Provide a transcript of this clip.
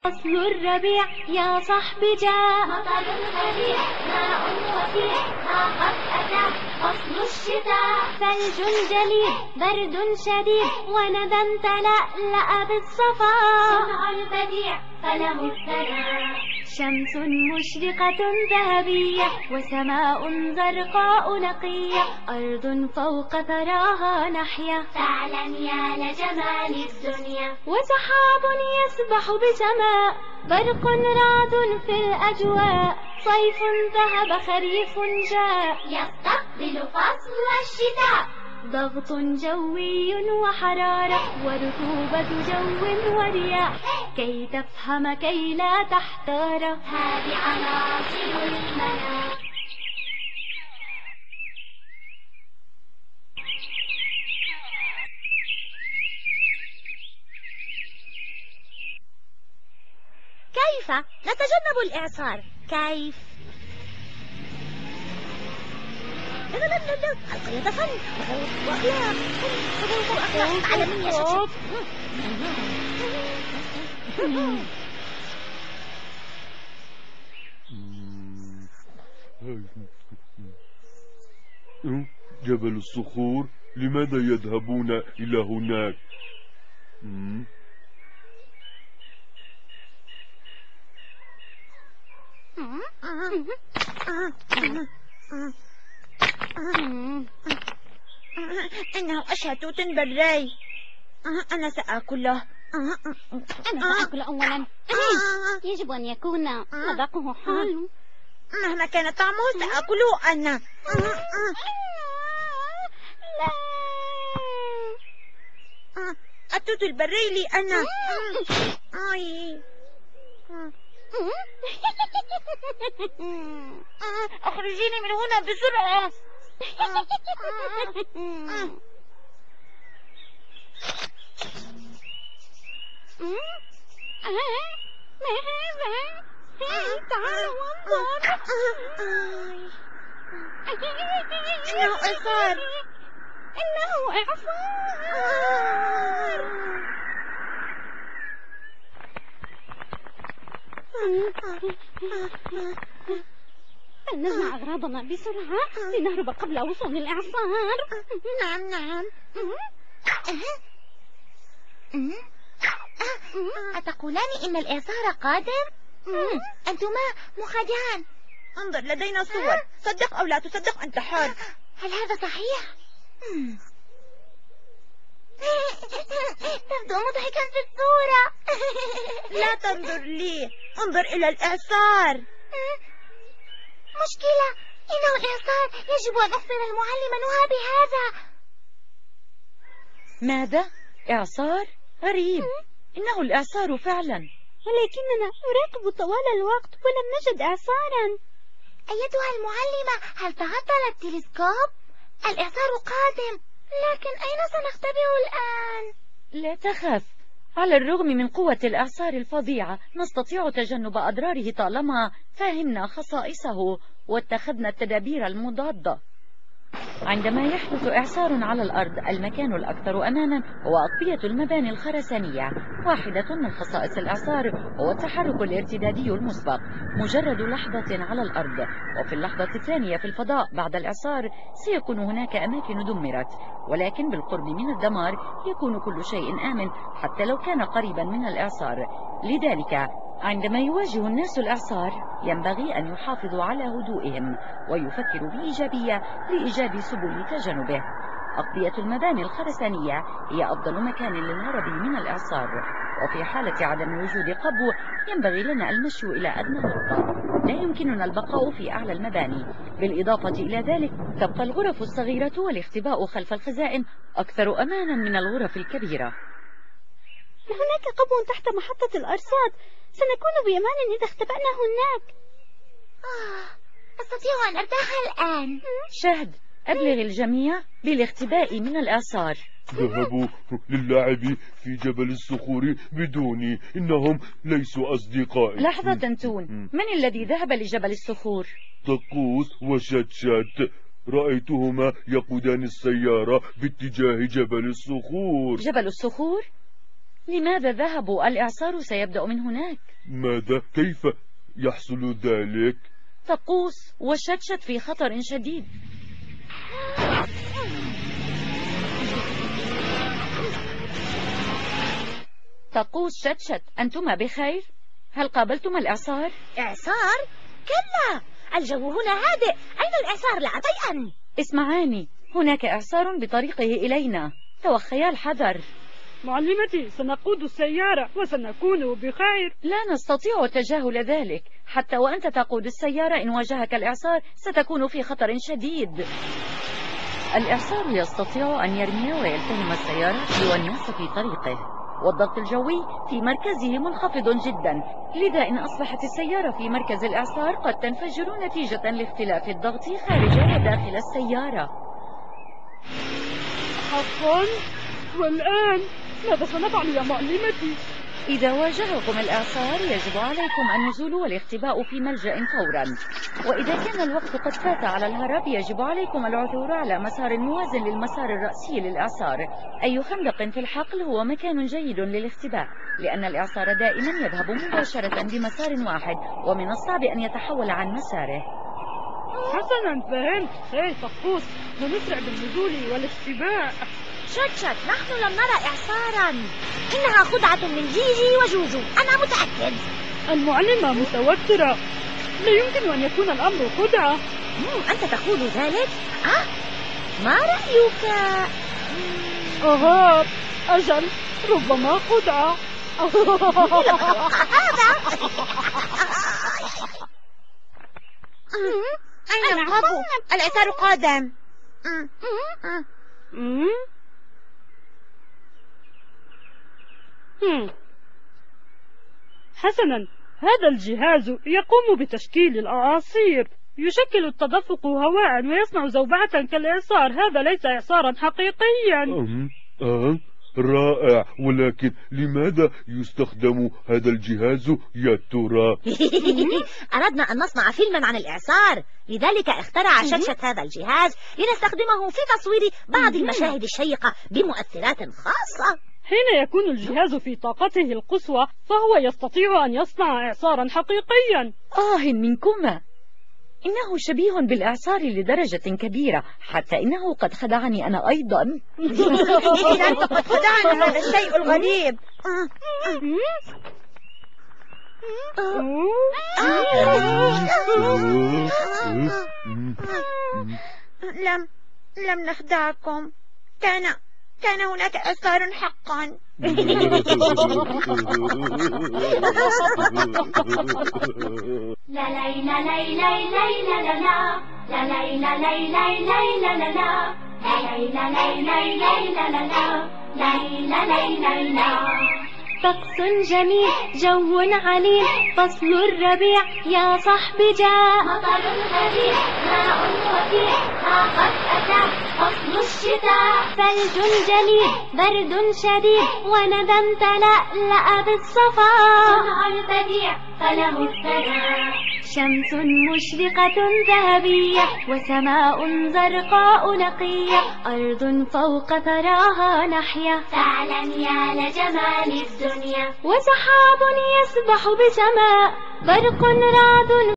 فصل الربيع يا صاحبي جاء، مطر الربيع ماء وفيع ها قد أتى فصل الشتاء، ثلج جليد برد شديد وندى تلألأ بالصفا، صنع البديع فله الثناء، شمس مشرقة ذهبية وسماء زرقاء نقية، أرض فوق ثراها نحيا، فعلا يا لجمال الدنيا، وسحاب يسبح بسماء، برق رعد في الأجواء، صيف ذهب خريف جاء، يستقبل فصل الشتاء، ضغط جوي وحرارة ورطوبة جو ورياح، كي تفهم كي لا تحتار، هذه عناصر المناخ. كيف نتجنب الإعصار؟ كيف؟ لا لا لا لا، القرية فن وأخلاق وأخلاق عالمية. جبل الصخور، لماذا يذهبون إلى هناك؟ إنه أشهى توت بري. أنا سآكله. أنا سأكل أولا. يجب أن يكون مذاقه حلو. مهما كان طعمه سآكله أنا. لا، التوت البري لي أنا. أخرجيني من هنا بسرعة. ما هذا؟ تعال وانظر. إنه إعصار. إنه إعصار. فلنجمع أغراضنا بسرعة لنهرب قبل وصول الإعصار. نعم نعم. أتقولان إن الإعصار قادم؟ أنتما مخادعان. انظر، لدينا صور، صدق أو لا تصدق أنت حر. هل هذا صحيح؟ تبدو مضحكا في الصورة. لا تنظر لي، انظر إلى الإعصار. مشكلة، إنه الإعصار، يجب أن أخبر المعلم نهى بهذا. ماذا؟ إعصار؟ غريب، إنه الإعصار فعلا، ولكننا نراقب طوال الوقت ولم نجد إعصارا. أيتها المعلمة، هل تعطل التلسكوب؟ الإعصار قادم، لكن أين سنختبئ الآن؟ لا تخف، على الرغم من قوة الإعصار الفظيعة نستطيع تجنب أضراره طالما فهمنا خصائصه واتخذنا التدابير المضادة. عندما يحدث إعصار على الأرض، المكان الأكثر أمانا هو أقبية المباني الخرسانية. واحدة من خصائص الإعصار هو التحرك الارتدادي المسبق مجرد لحظة على الأرض، وفي اللحظة الثانية في الفضاء بعد الإعصار سيكون هناك أماكن دمرت، ولكن بالقرب من الدمار يكون كل شيء آمن حتى لو كان قريبا من الإعصار. لذلك عندما يواجه الناس الإعصار ينبغي أن يحافظوا على هدوئهم ويفكروا بإيجابية لإيجاد سبل تجنبه. أقبية المباني الخرسانية هي أفضل مكان للهرب من الإعصار، وفي حالة عدم وجود قبو ينبغي لنا المشي إلى أدنى نقطة، لا يمكننا البقاء في أعلى المباني. بالإضافة إلى ذلك تبقى الغرف الصغيرة والاختباء خلف الخزائن أكثر أمانا من الغرف الكبيرة. هناك قبو تحت محطة الأرصاد، سنكون بأمان إذا اختبأنا هناك. أستطيع أن أرتاح الآن. شهد، أبلغ الجميع بالاختباء من الإعصار. ذهبوا للعب في جبل الصخور بدوني، إنهم ليسوا أصدقائي. لحظة تون، من الذي ذهب لجبل الصخور؟ طقوس وشتشت، رأيتهما يقودان السيارة باتجاه جبل الصخور. جبل الصخور؟ لماذا ذهبوا؟ الإعصار سيبدأ من هناك. ماذا؟ كيف يحصل ذلك؟ طقوس وشتشت في خطر شديد. طقوس، شتشت، أنتما بخير؟ هل قابلتما الإعصار؟ إعصار؟ كلا، الجو هنا هادئ. أين الإعصار؟ لا أطيئا. اسمعاني، هناك إعصار بطريقه إلينا، توخيا الحذر. معلمتي، سنقود السيارة وسنكون بخير. لا نستطيع تجاهل ذلك، حتى وأنت تقود السيارة إن واجهك الإعصار ستكون في خطر شديد. الإعصار يستطيع أن يرمي ويلتهم السيارة والناس في طريقه، والضغط الجوي في مركزه منخفض جدا، لذا إن أصبحت السيارة في مركز الإعصار قد تنفجر نتيجة لاختلاف الضغط خارج وداخل السيارة. حقا؟ والآن ماذا سنفعل يا معلمتي؟ إذا واجهكم الإعصار يجب عليكم النزول والاختباء في ملجأ فورا، وإذا كان الوقت قد فات على الهرب يجب عليكم العثور على مسار موازن للمسار الرئيسي للإعصار. أي خندق في الحقل هو مكان جيد للاختباء، لأن الإعصار دائما يذهب مباشرة بمسار واحد، ومن الصعب أن يتحول عن مساره. حسنا، فهمت. هي طقوس، سنسرع بالنزول والاختباء. شتشت، نحن لم نرى إعصارا، إنها خدعة من جيجي وجوجو، أنا متأكد. المعلمة متوترة، لا يمكن أن يكون الأمر خدعة. أنت تقول ذلك؟ ما رأيك؟ أها، أجل، ربما خدعة. أين القبو؟ الإعصار قادم. حسنا، هذا الجهاز يقوم بتشكيل الأعاصير، يشكل التدفق هواء ويصنع زوبعة كالإعصار. هذا ليس إعصارا حقيقيا. رائع، ولكن لماذا يستخدم هذا الجهاز يا ترى؟ أردنا أن نصنع فيلما عن الإعصار، لذلك اخترع شتشت هذا الجهاز لنستخدمه في تصوير بعض المشاهد الشيقة بمؤثرات خاصة. حين يكون الجهاز في طاقته القصوى فهو يستطيع أن يصنع إعصارا حقيقيا. منكما، إنه شبيه بالإعصار لدرجة كبيرة، حتى إنه قد خدعني أنا أيضا. إذا أنت قد خدعنا، هذا الشيء الغريب. لم نخدعكم، كان هناك إعصار حقا. لا لا لا لا لا لا لا لا لا لا لا لا لا لا لا طقس جميل، جو عليل، فصل الربيع يا صاحبي جاء. مطر غزير، ماء وفير، قد أتى فصل الشتاء. ثلج جليل، برد شديد، وندى تلألأ بالصفا. صنع البديع فله الثناء. شمس مشرقة ذهبية، وسماء زرقاء نقية، أرض فوق ثراها نحيا. فعلا يا لجمال الدنيا. وسحاب يسبح بسماء، برق رعد